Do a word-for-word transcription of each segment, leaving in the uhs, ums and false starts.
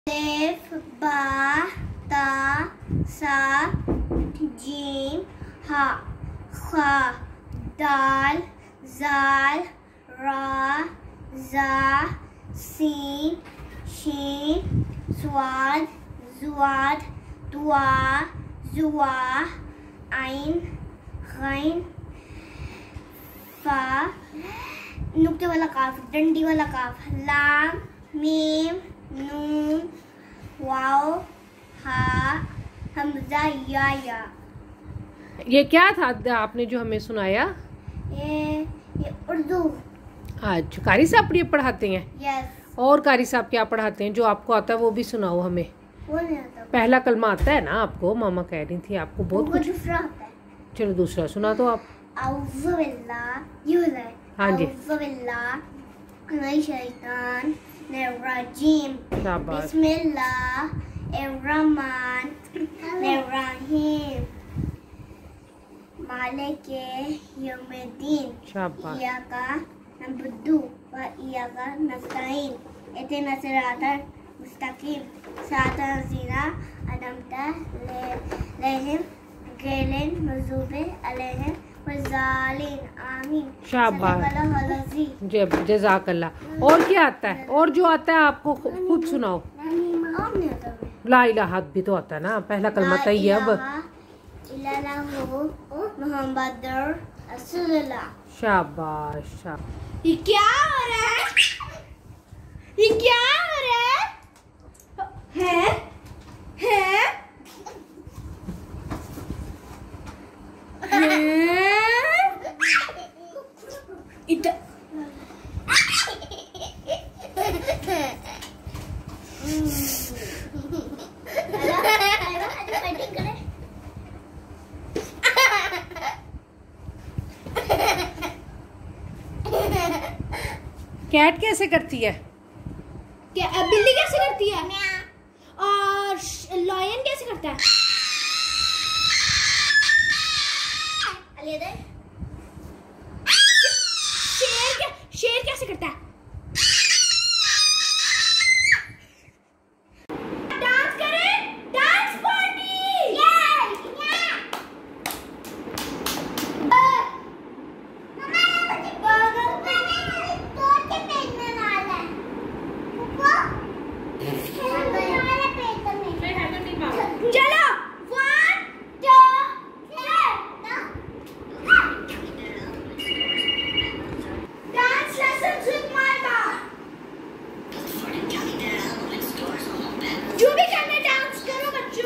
Alif, ba, ta, sa, jim, ha, kha, dal, zal, ra, za, sin, shin, swad, zuad, dua, zua, ain, ghain, fa, नुक्ते वाला काफ, डंडी वाला काफ, लाम, meme, नून, वाव, हा, हमजा, या या। ये क्या था आपने जो हमें सुनाया? ये ये उर्दू। अच्छा, कारी साहब ये पढ़ाते हैं? यस। और कारी साहब क्या पढ़ाते हैं? जो आपको आता है वो भी सुनाओ हमें। वो नहीं आता। पहला कलमा आता है ना आपको? मामा कह रही थी आपको बहुत कुछ। दूसरा आता है। चलो दूसरा सुना दो आप। औज़ु बिल्लाह, ये होता है। हाँ जी। औज़ु बिल्लाह मिनश शैतान रजीम। शाबाश। बिस्मिल्लाह अर्रहमान अर्रहीम। मालिक यौमिद्दीन। शाबाश। इय्याका नअबुदु व इय्याका नस्तईन। इहदिना सिरातल मुस्तकीम सिरातल लज़ीना अनअमता अलैहिम गैरिल मग़ज़ूबि अलैहिम वज़ालिन। आमीन। शाबाश। जब जज़ाकल्लाह। और क्या आता है? और जो आता है आपको खुद सुनाओ। और नहीं आता। ला इलाहा भी तो आता है ना, पहला कलमा तैयब। मुहम्मदुर रसूलुल्लाह। शाबाश शाबाश। ये क्या हो रहा है? ये क्या हो रहा है? है? है? इधर कैट कैसे करती है? क्या बिल्ली कैसे करती है? और लॉयन कैसे करता है? शेर क्या शेर कैसे करता है? डांस करें, डांस पार्टी। चलो one two dance lesson with mama. जो भी करना डांस करो बच्चों।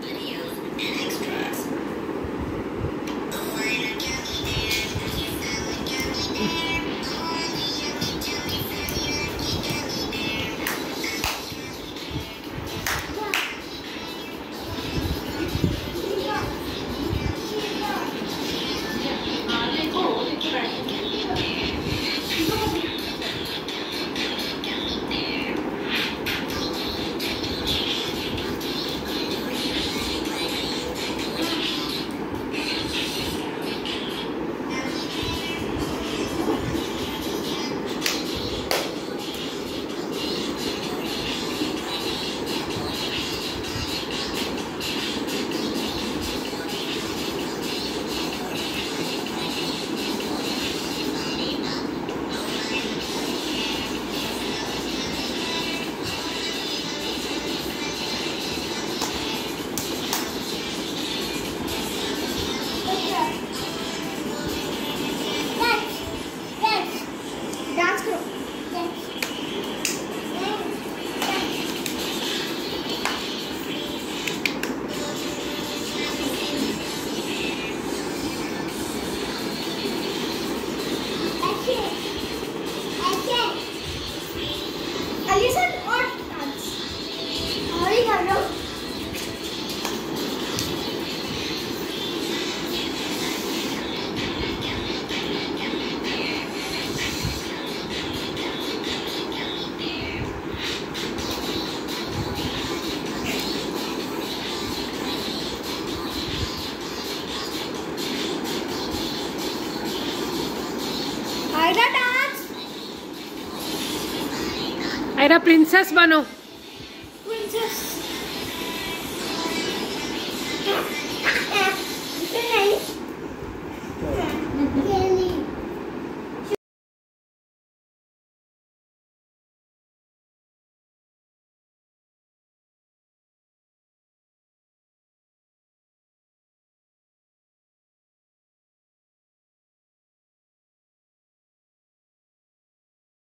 डांस करो। अलीसन और डांस और ही कर लो। आयरा डांस। आयरा प्रिंसेस बनो। प्रिंसेस है।